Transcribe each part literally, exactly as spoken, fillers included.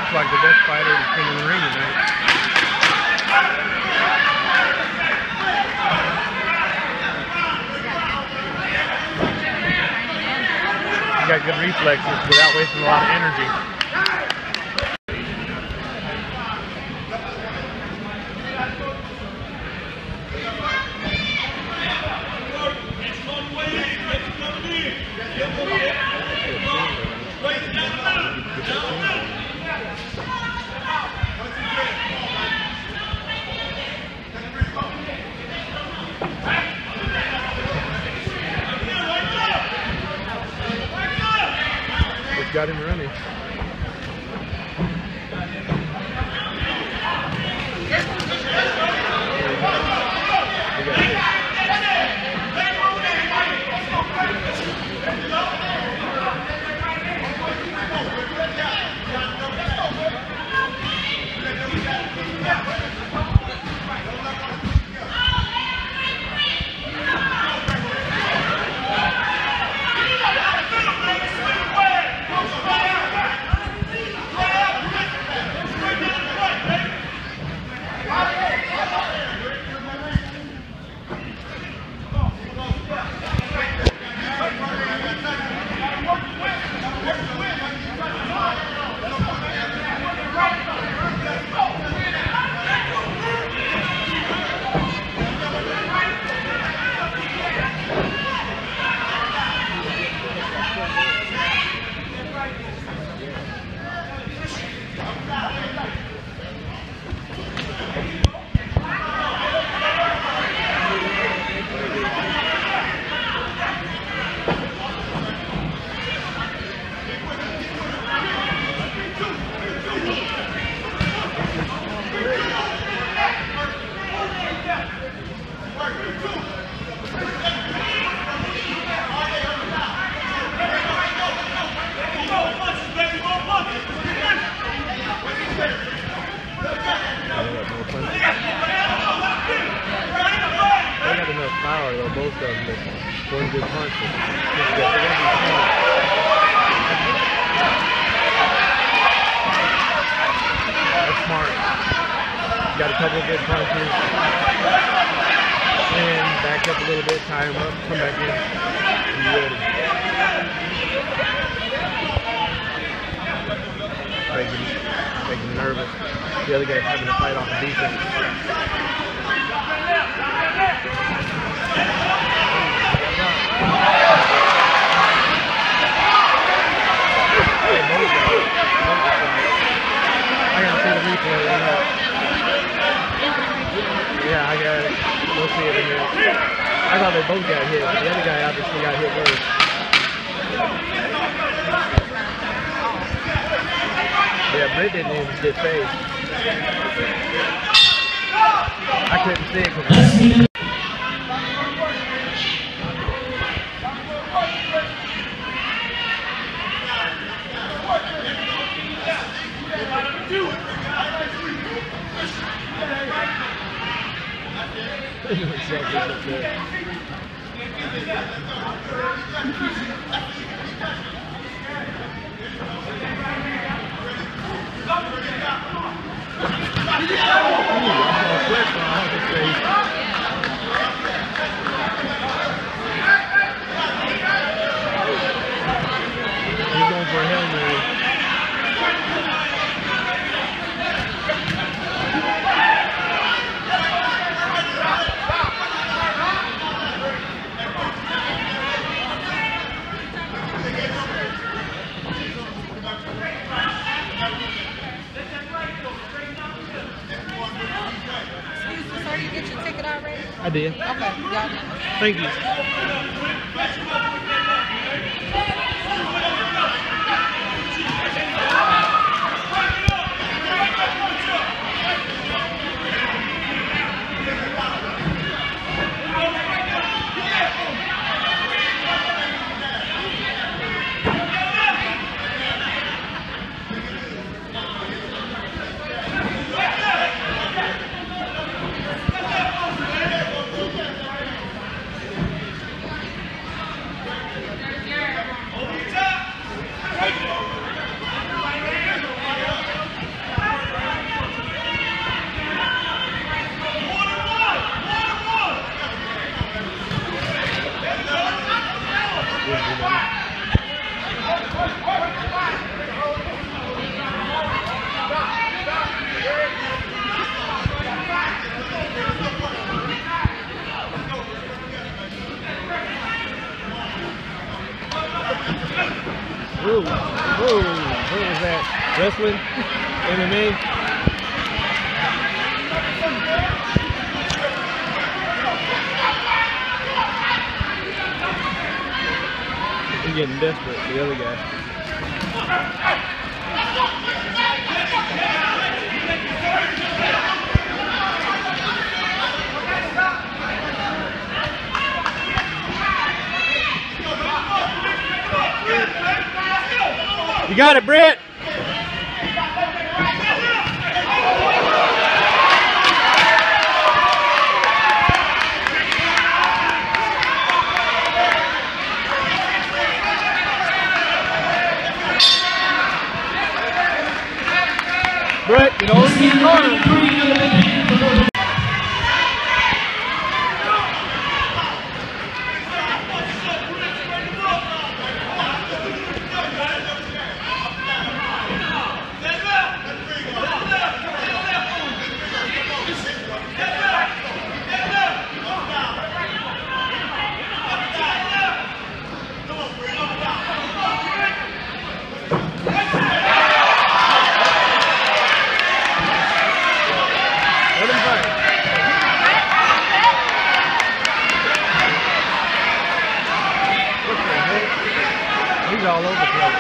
looks like the best fighter that's been in the ring tonight. He's got good reflexes without wasting a lot of energy. Got him running. Power, though, both of them, but one good punch. That's smart. Got a couple of good punches. And back up a little bit, tie him up, come back in. Be ready. Making, making him nervous. The other guy's having to fight off the defense. I gotta see the replay. Yeah, I got it. We'll see it in here. I thought they both got hit, but the other guy obviously got hit worse. Yeah, Britton didn't even get phased. I couldn't see it because he's going for a Hail Mary. I did. Okay, got it. Thank you. Wrestling, M M A. He's getting desperate for the other guy. You got it, Britt. Britt, you don't keep going. He's all over the place.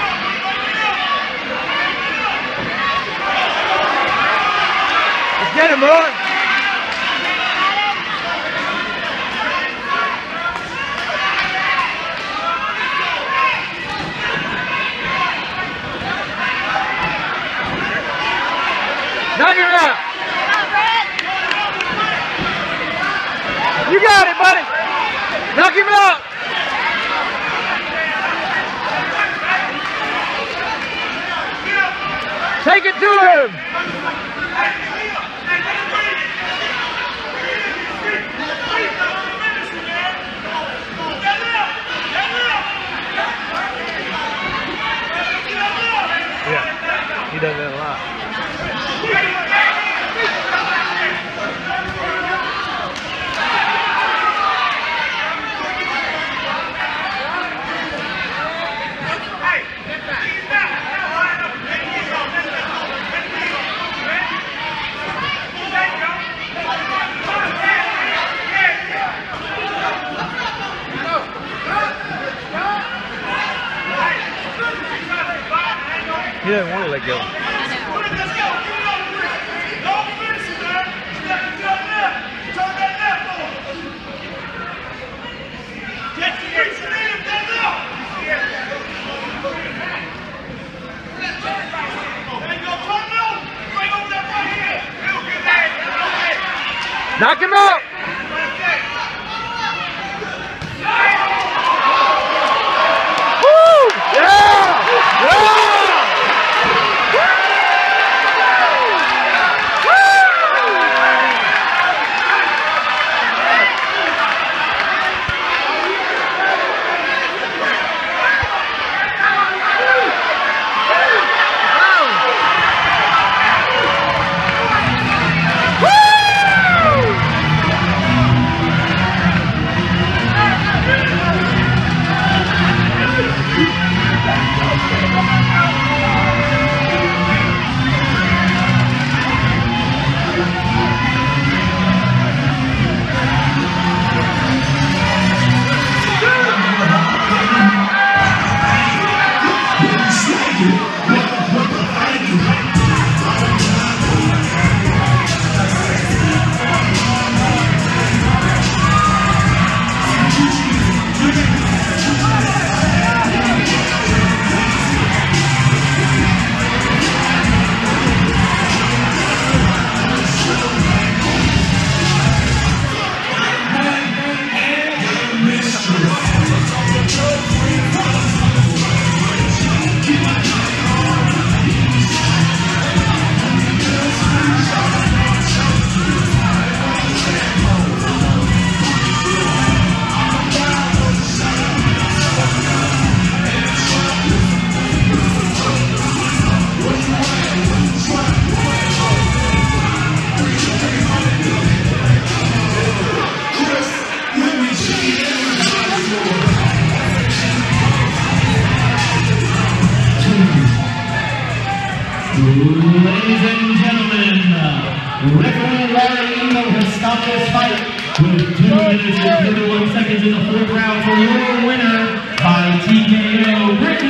Let's get him, boy. Knock him out. You got it, buddy. Knock him out. Take it to him! Yeah, he does that a lot. He doesn't want to let go. Knock him out! Woo! Yeah! Yeah! Ladies and gentlemen, referee Larry Eno has stopped this fight with two minutes and thirty-one seconds in the fourth round for your winner by T K O, Britton.